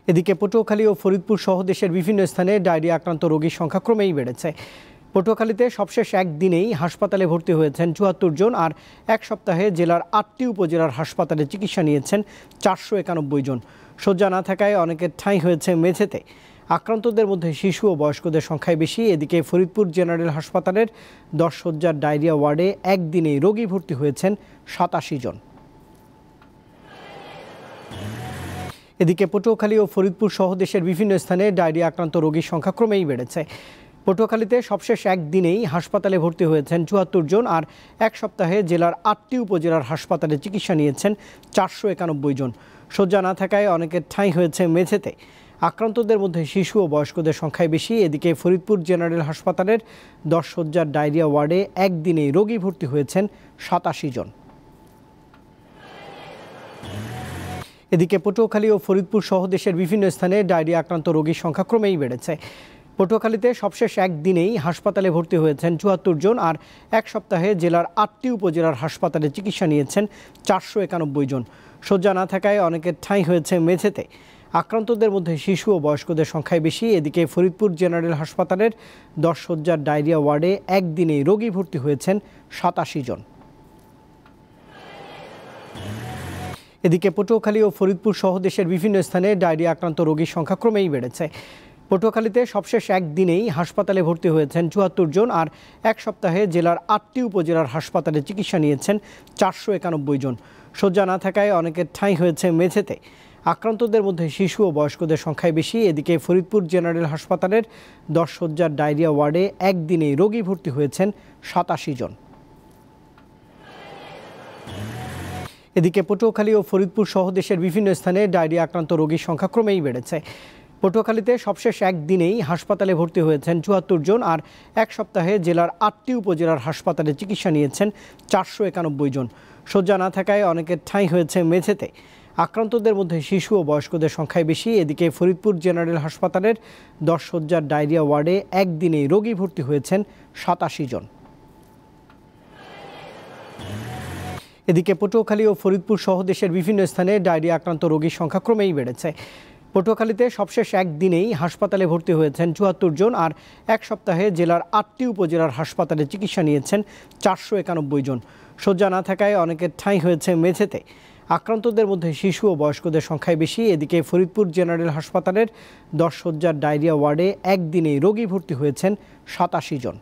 এদিকে পটুয়াখালী ও ফরিদপুর সহ দেশের বিভিন্ন স্থানে ডায়রিয়া আক্রান্ত রোগীর সংখ্যা ক্রমেই বেড়েছে। পটুয়াখালীতে সবশেষ একদিনেই হাসপাতালে ভর্তি হয়েছেন ৭৪ জন, আর এক সপ্তাহে জেলার ৮টি উপজেলার হাসপাতালে চিকিৎসা নিয়েছেন ৪৯১ জন। শয্যা না থাকায় অনেকের ঠাঁই হয়েছে মেঝেতে। আক্রান্তদের মধ্যে শিশু ও বয়স্কদের সংখ্যায় বেশি। এদিকে ফরিদপুর জেনারেল হাসপাতালের ১০ শয্যার ডায়রিয়া ওয়ার্ডে একদিনেই রোগী ভর্তি হয়েছেন ৮৭ জন। এদিকে পটুয়াখালী ও ফরিদপুর সহ দেশের বিভিন্ন স্থানে ডায়রিয়া আক্রান্ত রোগীর সংখ্যা ক্রমেই বেড়েছে। পটুয়াখালীতে সবশেষ একদিনেই হাসপাতালে ভর্তি হয়েছেন ৭৪ জন, আর এক সপ্তাহে জেলার ৮টি উপজেলার হাসপাতালে চিকিৎসা নিয়েছেন ৪৯১ জন। শয্যা না থাকায় অনেকের ঠাঁই হয়েছে মেঝেতে। আক্রান্তদের মধ্যে শিশু ও বয়স্কদের সংখ্যায় বেশি। এদিকে ফরিদপুর জেনারেল হাসপাতালের ১০ শয্যার ডায়রিয়া ওয়ার্ডে একদিনেই রোগী ভর্তি হয়েছেন ৮৭ জন। এদিকে পটুয়াখালী ও ফরিদপুর সহ দেশের বিভিন্ন স্থানে ডায়রিয়া আক্রান্ত রোগীর সংখ্যা ক্রমেই বেড়েছে। পটুয়াখালীতে সবশেষ একদিনেই হাসপাতালে ভর্তি হয়েছেন ৭৪ জন, আর এক সপ্তাহে জেলার ৮টি উপজেলার হাসপাতালে চিকিৎসা নিয়েছেন ৪৯১ জন। শয্যা না থাকায় অনেকের ঠাঁই হয়েছে মেঝেতে। আক্রান্তদের মধ্যে শিশু ও বয়স্কদের সংখ্যায় বেশি। এদিকে ফরিদপুর জেনারেল হাসপাতালের ১০ শয্যার ডায়রিয়া ওয়ার্ডে একদিনেই রোগী ভর্তি হয়েছেন ৮৭ জন। এদিকে পটুয়াখালী ও ফরিদপুর সহ দেশের বিভিন্ন স্থানে ডায়রিয়া আক্রান্ত রোগীর সংখ্যা ক্রমেই বেড়েছে। পটুয়াখালীতে সবশেষ একদিনেই হাসপাতালে ভর্তি হয়েছেন ৭৪ জন, আর এক সপ্তাহে জেলার ৮টি উপজেলার হাসপাতালে চিকিৎসা নিয়েছেন ৪৯১ জন। শয্যা না থাকায় অনেকের ঠাঁই হয়েছে মেঝেতে। আক্রান্তদের মধ্যে শিশু ও বয়স্কদের সংখ্যায় বেশি। এদিকে ফরিদপুর জেনারেল হাসপাতালের ১০ শয্যার ডায়রিয়া ওয়ার্ডে একদিনেই রোগী ভর্তি হয়েছেন ৮৭ জন। এদিকে পটুয়াখালী ও ফরিদপুর সহ দেশের বিভিন্ন স্থানে ডায়রিয়া আক্রান্ত রোগীর সংখ্যা ক্রমেই বেড়েছে। পটুয়াখালীতে সবশেষ একদিনেই হাসপাতালে ভর্তি হয়েছেন ৭৪ জন, আর এক সপ্তাহে জেলার ৮টি উপজেলার হাসপাতালে চিকিৎসা নিয়েছেন ৪৯১ জন। শয্যা না থাকায় অনেকের ঠাঁই হয়েছে মেঝেতে। আক্রান্তদের মধ্যে শিশু ও বয়স্কদের সংখ্যায় বেশি। এদিকে ফরিদপুর জেনারেল হাসপাতালের ১০ শয্যার ডায়রিয়া ওয়ার্ডে একদিনেই রোগী ভর্তি হয়েছেন ৮৭ জন। এদিকে পটুয়াখালী ও ফরিদপুর সহ দেশের বিভিন্ন স্থানে ডায়রিয়া আক্রান্ত রোগীর সংখ্যা ক্রমেই বেড়েছে। পটুয়াখালীতে সবশেষ একদিনেই হাসপাতালে ভর্তি হয়েছেন ৭৪ জন, আর এক সপ্তাহে জেলার ৮টি উপজেলার হাসপাতালে চিকিৎসা নিয়েছেন ৪৯১ জন। শয্যা না থাকায় অনেকের ঠাঁই হয়েছে মেঝেতে। আক্রান্তদের মধ্যে শিশু ও বয়স্কদের সংখ্যায় বেশি। এদিকে ফরিদপুর জেনারেল হাসপাতালের ১০ শয্যার ডায়রিয়া ওয়ার্ডে একদিনেই রোগী ভর্তি হয়েছেন ৮৭ জন।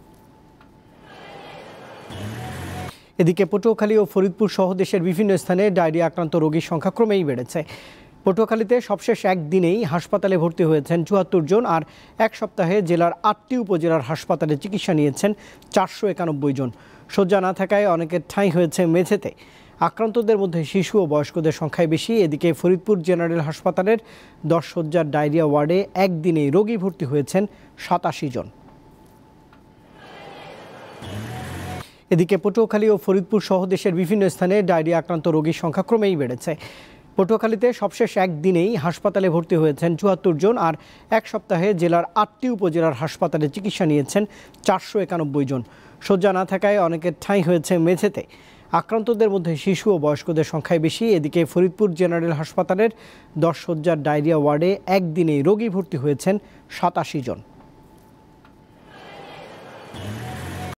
এদিকে পটুয়াখালী ও ফরিদপুর সহ দেশের বিভিন্ন স্থানে ডায়রিয়া আক্রান্ত রোগীর সংখ্যা ক্রমেই বেড়েছে। পটুয়াখালীতে সবশেষ একদিনেই হাসপাতালে ভর্তি হয়েছেন ৭৪ জন, আর এক সপ্তাহে জেলার ৮টি উপজেলার হাসপাতালে চিকিৎসা নিয়েছেন ৪৯১ জন। শয্যা না থাকায় অনেকের ঠাঁই হয়েছে মেঝেতে। আক্রান্তদের মধ্যে শিশু ও বয়স্কদের সংখ্যায় বেশি। এদিকে ফরিদপুর জেনারেল হাসপাতালের ১০ শয্যার ডায়রিয়া ওয়ার্ডে একদিনেই রোগী ভর্তি হয়েছেন ৮৭ জন। এদিকে পটুয়াখালী ও ফরিদপুর সহ দেশের বিভিন্ন স্থানে ডায়রিয়া আক্রান্ত রোগীর সংখ্যা ক্রমেই বেড়েছে। পটুয়াখালীতে সবশেষ একদিনেই হাসপাতালে ভর্তি হয়েছেন ৭৪ জন, আর এক সপ্তাহে জেলার ৮টি উপজেলার হাসপাতালে চিকিৎসা নিয়েছেন ৪৯১ জন। শয্যা না থাকায় অনেকের ঠাঁই হয়েছে মেঝেতে। আক্রান্তদের মধ্যে শিশু ও বয়স্কদের সংখ্যায় বেশি। এদিকে ফরিদপুর জেনারেল হাসপাতালের ১০ শয্যার ডায়রিয়া ওয়ার্ডে একদিনেই রোগী ভর্তি হয়েছেন ৮৭ জন।